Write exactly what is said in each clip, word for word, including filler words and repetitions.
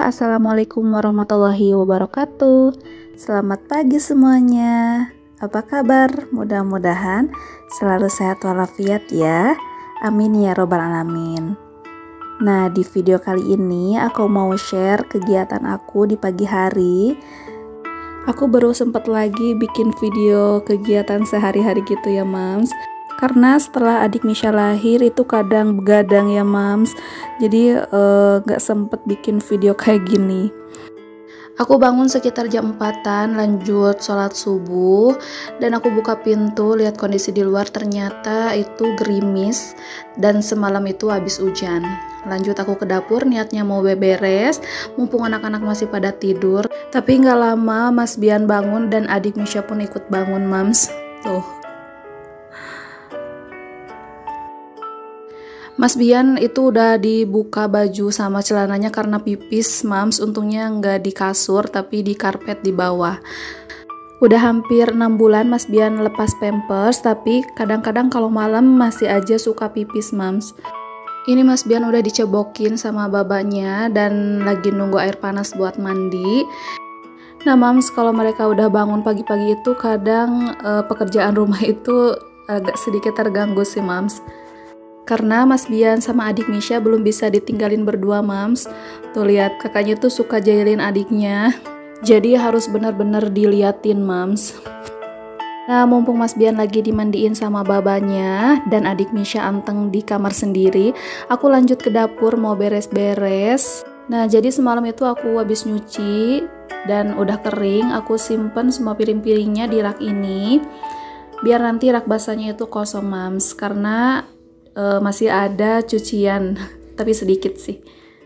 Assalamualaikum warahmatullahi wabarakatuh. Selamat pagi semuanya. Apa kabar? Mudah-mudahan selalu sehat walafiat ya. Amin ya robbal alamin. Nah, di video kali ini aku mau share kegiatan aku di pagi hari. Aku baru sempat lagi bikin video kegiatan sehari-hari gitu ya, Mams. Karena setelah adik Misha lahir itu kadang begadang ya, Mams. Jadi uh, gak sempet bikin video kayak gini. Aku bangun sekitar jam empatan, lanjut sholat subuh, dan aku buka pintu, lihat kondisi di luar ternyata itu gerimis, dan semalam itu habis hujan. Lanjut aku ke dapur, niatnya mau beberes, mumpung anak-anak masih pada tidur. Tapi nggak lama Mas Bian bangun dan adik Misha pun ikut bangun, Mams. Tuh. Mas Bian itu udah dibuka baju sama celananya karena pipis, Mams. Untungnya nggak di kasur tapi di karpet di bawah. Udah hampir enam bulan Mas Bian lepas pampers, tapi kadang-kadang kalau malam masih aja suka pipis, Mams. Ini Mas Bian udah dicebokin sama babanya dan lagi nunggu air panas buat mandi. Nah, Mams, kalau mereka udah bangun pagi-pagi itu kadang eh, pekerjaan rumah itu agak sedikit terganggu sih, Mams. Karena Mas Bian sama adik Misha belum bisa ditinggalin berdua, Mams. Tuh lihat, kakaknya tuh suka jahilin adiknya. Jadi harus benar-benar diliatin, Mams. Nah, mumpung Mas Bian lagi dimandiin sama babanya dan adik Misha anteng di kamar sendiri, aku lanjut ke dapur mau beres-beres. Nah, jadi semalam itu aku habis nyuci dan udah kering, aku simpen semua piring-piringnya di rak ini. Biar nanti rak basahnya itu kosong, Mams. Karena Uh, masih ada cucian, tapi sedikit sih.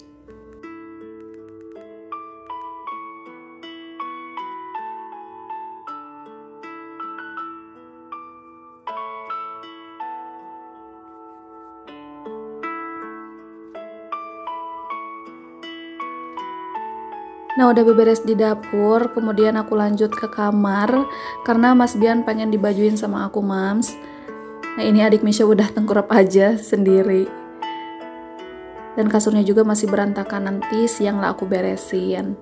Nah, udah beberes di dapur, kemudian aku lanjut ke kamar karena Mas Bian pengen dibajuin sama aku, Mams. Nah, ini adik Misha udah tengkurap aja sendiri. Dan kasurnya juga masih berantakan, nanti siang lah aku beresin.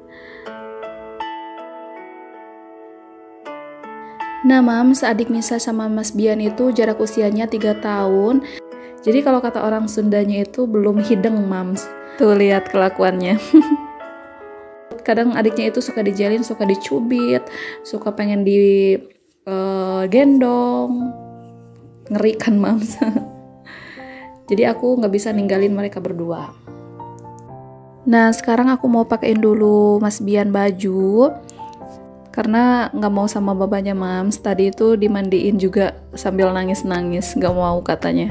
Nah, Mams, adik Misha sama Mas Bian itu jarak usianya tiga tahun. Jadi kalau kata orang Sundanya itu belum hideng, Mams. Tuh lihat kelakuannya. Kadang adiknya itu suka dijalin, suka dicubit, suka pengen digendong. Uh, Ngeri kan, Mams. Jadi aku nggak bisa ninggalin mereka berdua. Nah, sekarang aku mau pakein dulu Mas Bian baju karena nggak mau sama babanya, Mams. Tadi itu dimandiin juga sambil nangis-nangis, nggak mau katanya.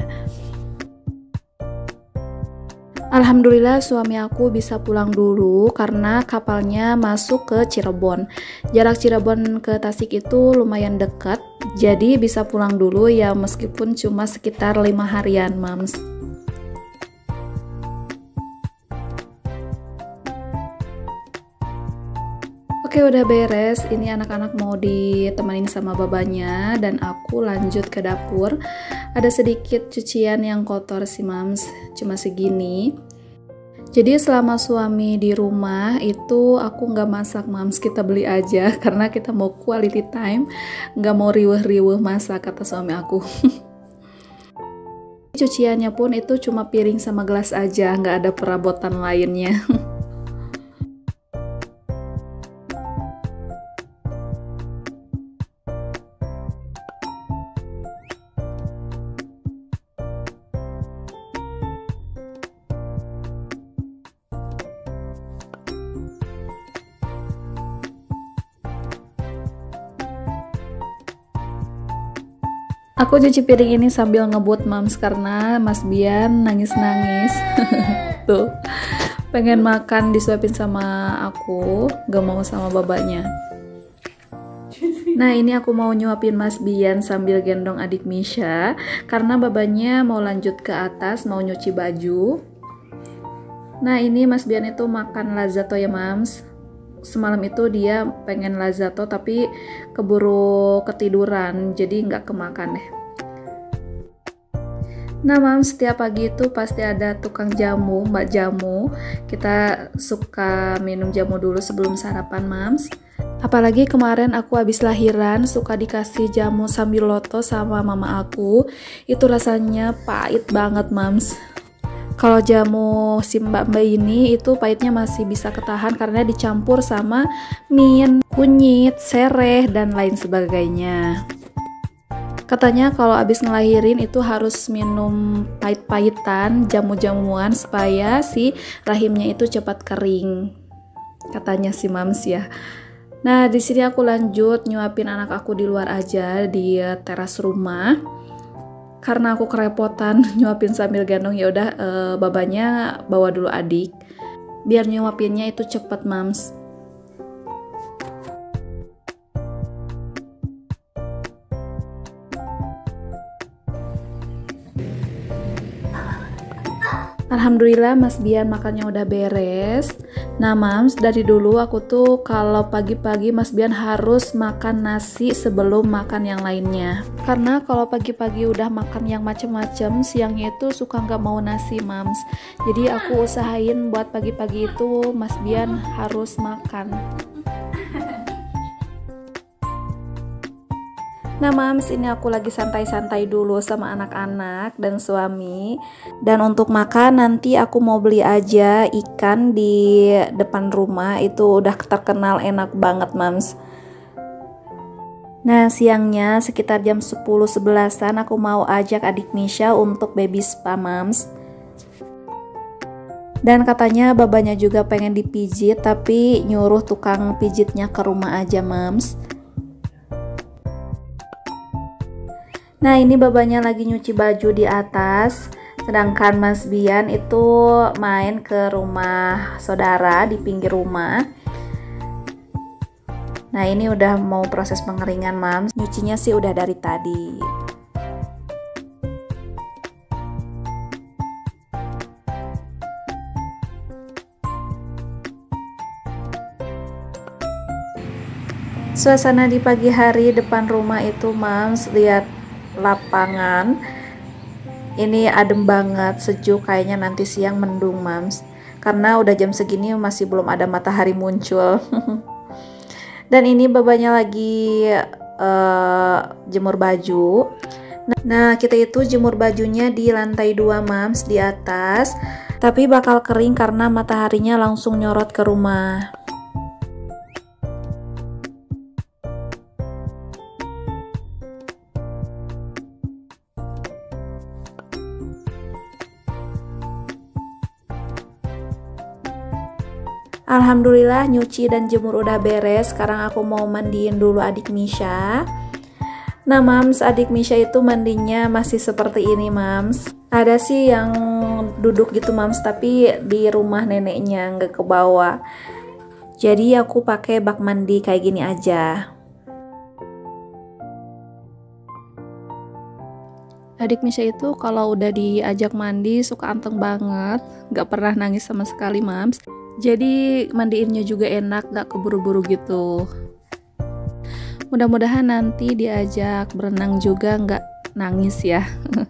Alhamdulillah suami aku bisa pulang dulu karena kapalnya masuk ke Cirebon. Jarak Cirebon ke Tasik itu lumayan dekat, jadi bisa pulang dulu ya meskipun cuma sekitar lima harian, Mams. Oke, udah beres. Ini anak-anak mau ditemanin sama babanya dan aku lanjut ke dapur. Ada sedikit cucian yang kotor sih, Mams, cuma segini. Jadi selama suami di rumah itu aku nggak masak, Mams, kita beli aja karena kita mau quality time, nggak mau riweh-riweh masak kata suami aku. Cuciannya pun itu cuma piring sama gelas aja, nggak ada perabotan lainnya. Aku cuci piring ini sambil ngebut, Mams, karena Mas Bian nangis-nangis. Tuh, pengen makan disuapin sama aku, gak mau sama babanya. Nah, ini aku mau nyuapin Mas Bian sambil gendong adik Misha karena babanya mau lanjut ke atas, mau nyuci baju. Nah, ini Mas Bian itu makan lazato ya, Mams. Semalam itu dia pengen lazato tapi keburu ketiduran, jadi nggak kemakan deh. Nah Mams, setiap pagi itu pasti ada tukang jamu, mbak jamu. Kita suka minum jamu dulu sebelum sarapan Mams. Apalagi kemarin aku habis lahiran suka dikasih jamu sambil loto sama mama aku. Itu rasanya pahit banget Mams. Kalau jamu si mbak-mbak ini itu pahitnya masih bisa ketahan karena dicampur sama mint, kunyit, sereh, dan lain sebagainya. Katanya kalau abis ngelahirin itu harus minum pahit-pahitan, jamu-jamuan supaya si rahimnya itu cepat kering. Katanya si Mams ya. Nah, di sini aku lanjut nyuapin anak aku di luar aja di teras rumah. Karena aku kerepotan nyuapin sambil gendong, ya udah e, babanya bawa dulu adik. Biar nyuapinnya itu cepet Mams. Alhamdulillah Mas Bian makannya udah beres. Nah Mams, dari dulu aku tuh kalau pagi-pagi Mas Bian harus makan nasi sebelum makan yang lainnya. Karena kalau pagi-pagi udah makan yang macem-macem, siangnya itu suka nggak mau nasi Mams. Jadi aku usahain buat pagi-pagi itu Mas Bian harus makan. Nah Mams, ini aku lagi santai-santai dulu sama anak-anak dan suami. Dan untuk makan nanti aku mau beli aja ikan di depan rumah. Itu udah terkenal enak banget Mams. Nah siangnya sekitar jam sepuluh sebelasan aku mau ajak adik Misha untuk baby spa Mams. Dan katanya babanya juga pengen dipijit, tapi nyuruh tukang pijitnya ke rumah aja Mams. Nah ini babanya lagi nyuci baju di atas, sedangkan Mas Bian itu main ke rumah saudara di pinggir rumah. Nah ini udah mau proses pengeringan Mams, nyucinya sih udah dari tadi. Suasana di pagi hari depan rumah itu Mams, lihat lapangan ini adem banget, sejuk, kayaknya nanti siang mendung Mams, karena udah jam segini masih belum ada matahari muncul. Dan ini babanya lagi uh, jemur baju. Nah kita itu jemur bajunya di lantai dua Mams, di atas, tapi bakal kering karena mataharinya langsung nyorot ke rumah. Alhamdulillah nyuci dan jemur udah beres. Sekarang aku mau mandiin dulu adik Misha. Nah Mams, adik Misha itu mandinya masih seperti ini Mams. Ada sih yang duduk gitu Mams, tapi di rumah neneknya, nggak ke bawah. Jadi aku pakai bak mandi kayak gini aja. Adik Misha itu kalau udah diajak mandi suka anteng banget, nggak pernah nangis sama sekali Mams. Jadi mandiinnya juga enak, gak keburu-buru gitu. Mudah-mudahan nanti diajak berenang juga gak nangis ya.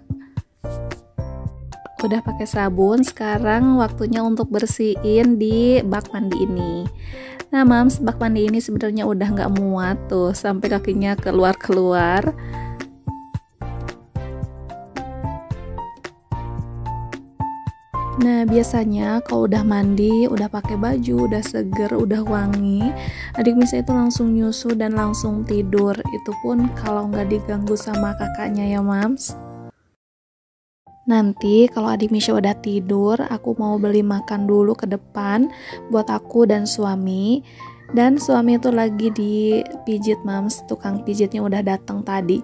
Udah pakai sabun, sekarang waktunya untuk bersihin di bak mandi ini. Nah Mams, bak mandi ini sebenarnya udah gak muat tuh, sampai kakinya keluar-keluar. Nah biasanya kalau udah mandi, udah pakai baju, udah seger, udah wangi, adik Misha itu langsung nyusu dan langsung tidur. Itu pun kalau nggak diganggu sama kakaknya ya Mams. Nanti kalau adik Misha udah tidur, aku mau beli makan dulu ke depan buat aku dan suami. Dan suami itu lagi dipijit Mams, tukang pijitnya udah datang tadi.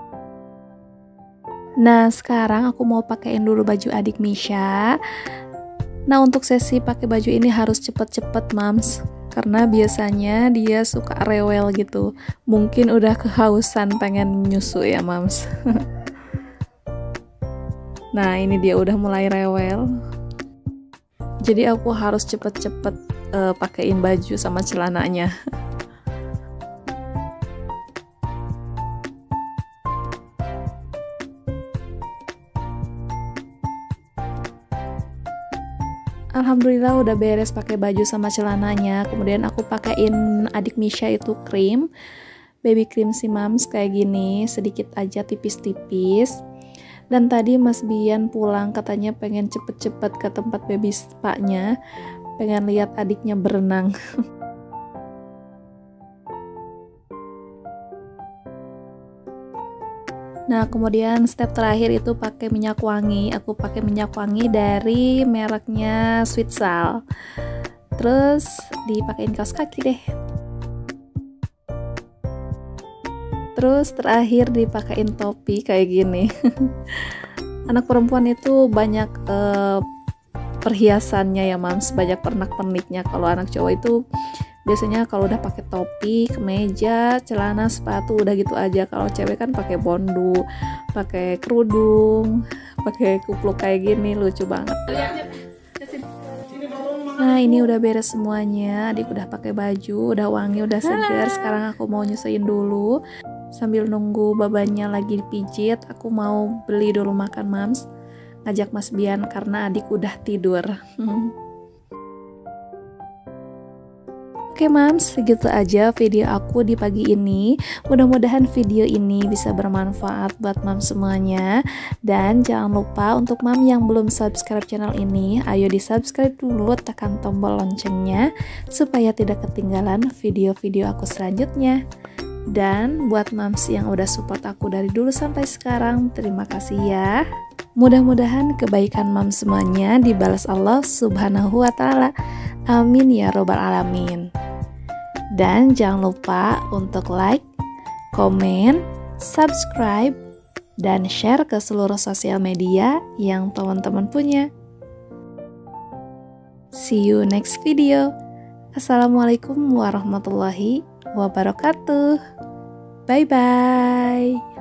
Nah sekarang aku mau pakein dulu baju adik Misha. Nah untuk sesi pakai baju ini harus cepet-cepet Mams, karena biasanya dia suka rewel gitu. Mungkin udah kehausan pengen nyusu ya Mams. Nah ini dia udah mulai rewel. Jadi aku harus cepet-cepet uh, pakein baju sama celananya. Alhamdulillah udah beres pakai baju sama celananya. Kemudian aku pakein adik Misha itu krim, baby cream si Mams kayak gini, sedikit aja tipis-tipis. Dan tadi Mas Bian pulang katanya pengen cepet-cepet ke tempat baby spa-nya, pengen lihat adiknya berenang. Nah, kemudian step terakhir itu pakai minyak wangi. Aku pakai minyak wangi dari mereknya Sweet Sal. Terus dipakein kaos kaki deh. Terus terakhir dipakein topi kayak gini. Anak perempuan itu banyak uh, perhiasannya ya, Mams, banyak pernak-perniknya. Kalau anak cowok itu biasanya kalau udah pakai topi, kemeja, celana, sepatu, udah gitu aja. Kalau cewek kan pakai bondu, pakai kerudung, pakai kupluk kayak gini, lucu banget. Nah, ini udah beres semuanya. Adik udah pakai baju, udah wangi, udah segar. Sekarang aku mau nyusahin dulu. Sambil nunggu babanya lagi dipijit, aku mau beli dulu makan, Mams. Ngajak Mas Bian karena adik udah tidur. Oke Mams, segitu aja video aku di pagi ini. Mudah-mudahan video ini bisa bermanfaat buat Mams semuanya. Dan jangan lupa untuk Mam yang belum subscribe channel ini, ayo di subscribe dulu, tekan tombol loncengnya supaya tidak ketinggalan video-video aku selanjutnya. Dan buat Mams yang udah support aku dari dulu sampai sekarang, terima kasih ya. Mudah-mudahan kebaikan Mams semuanya dibalas Allah Subhanahu wa Ta'ala. Amin ya robbal alamin. Dan jangan lupa untuk like, komen, subscribe, dan share ke seluruh sosial media yang teman-teman punya. See you next video. Assalamualaikum warahmatullahi wabarakatuh. Bye bye.